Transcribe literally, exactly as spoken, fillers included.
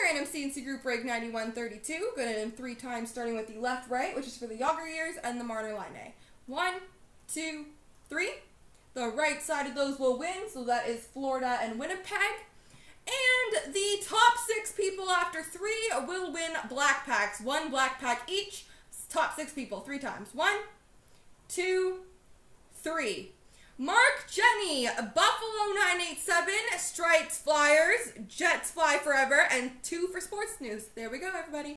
random C and C group break ninety-one thirty-two. Going to in three times, starting with the left, right, which is for the younger years, and the Martyr Line. One, two, three. The right side of those will win, so that is Florida and Winnipeg. And the top six people after three will win black packs. One black pack each. Top six people, three times. One, two, three. Mark Jenny, Buffalo nine eight seven, Stripes Flyers, Jets Fly Forever, and two for Sports News. There we go, everybody.